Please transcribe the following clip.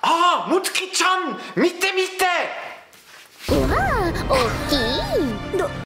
ああ、むつきちゃん、見て見て。 うわあ、大きい。